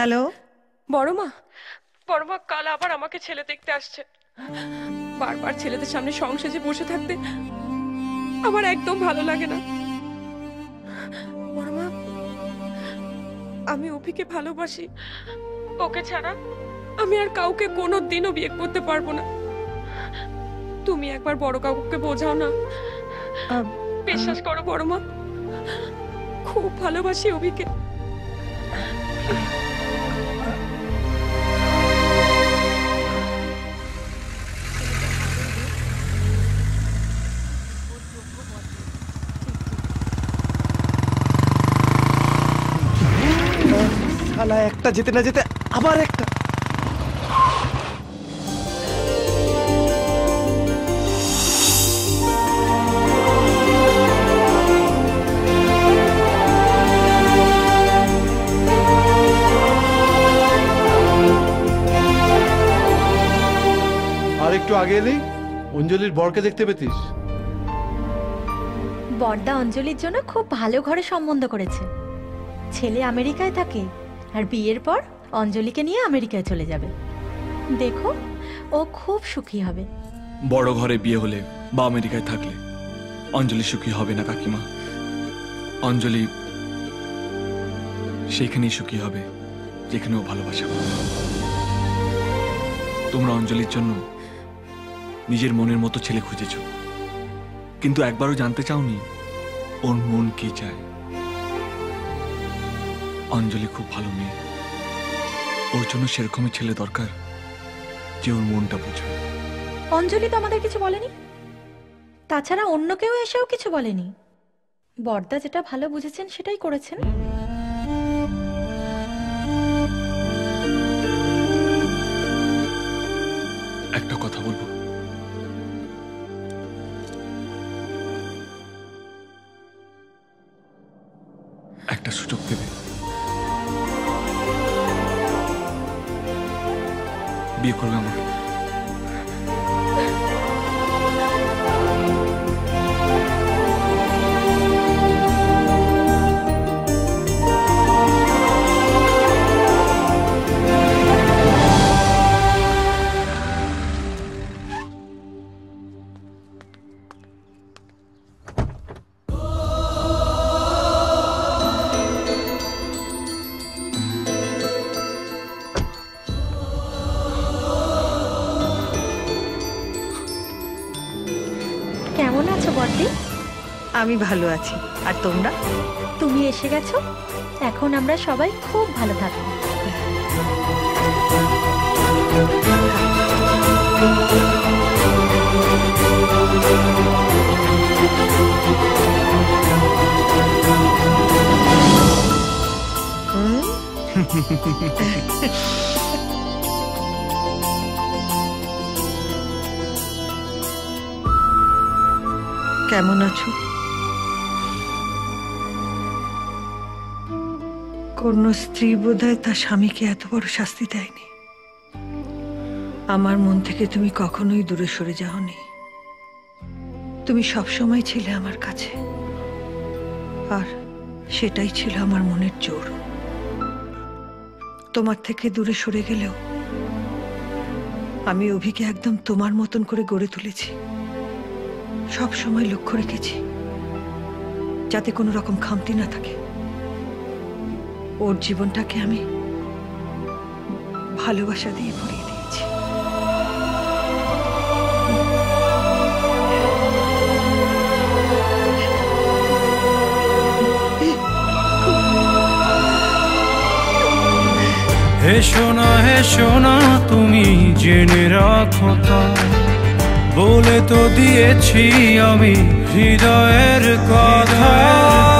Hello. বড়মা, বড়মা কাল আবার আমাকে ছেলে দেখতে আসছে। বারবার ছেলেদের সামনে সংসারে বসে থাকতে আমার একদম ভালো লাগে না। বড়মা, আমি অভিকে ভালোবাসি। ওকে ছাড়া আমি আর কাউকে কোনোদিনও বিয়ে করতে পারবো না। তুমি একবার বড় কাকুকে বোঝাও না। বিশ্বাস করো বড়মা, খুব ভালোবাসি অভিকে। একটা যেতে না যেতে আবার একটা। আর একটু আগে এলেই অঞ্জলির বরকে দেখতে পেতিস। বড়দা অঞ্জলির জন্য খুব ভালো ঘরে সম্বন্ধ করেছে। ছেলে আমেরিকায় থাকে আর বিয়ের পর অঞ্জলিকে নিয়ে আমেরিকায় চলে যাবে। দেখো, ও খুব সুখী হবে। বড় ঘরে বিয়ে হলে বা আমেরিকায় থাকলে অঞ্জলি সুখী হবে না কাকিমা। অঞ্জলি সেখানেই সুখী হবে যেখানে ও ভালোবাসা পাবে। তোমরা অঞ্জলির জন্য নিজের মনের মতো ছেলে খুঁজেছ, কিন্তু একবারও জানতে চাওনি ওর মন কি চায়। অঞ্জলি খুব ভালো মেয়ে, ওর জন্য সেরকমই ছেলে দরকার যে ওর মনটা বুঝবে। অঞ্জলি তো আমাদের কিছু বলেনি, তাছাড়া অন্য কেউ এসেও কিছু বলেনি। বড়দা যেটা ভালো বুঝেছেন সেটাই করেছেন। একটা কথা বলবো, একটা সুযোগ দেবে? বিয়ে করবে আমাকে? কেমন আছো বড়দি? আমি ভালো আছি, আর তোমরা? তুমি এসে গেছো, এখন আমরা সবাই খুব ভালো থাকবো। কেমন আছো? কোন স্ত্রী বোধহয় তার স্বামীকে এত বড় শাস্তি দেয়নি। আমার মন থেকে তুমি কখনোই দূরে সরে যাওনি। তুমি সবসময় ছিলে আমার কাছে, আর সেটাই ছিল আমার মনের জোর। তোমার থেকে দূরে সরে গেলেও আমি অভিকে একদম তোমার মতন করে গড়ে তুলেছি। সব সময় লক্ষ্য রেখেছি যাতে কোনো রকম খামতি না থাকে। ওর জীবনটাকে আমি ভালোবাসা দিয়ে ভরিয়ে দিয়েছি। হে সোনা তুমি জেনে রাখো, বলে তো দিয়েছি আমি হৃদয়ের কথা।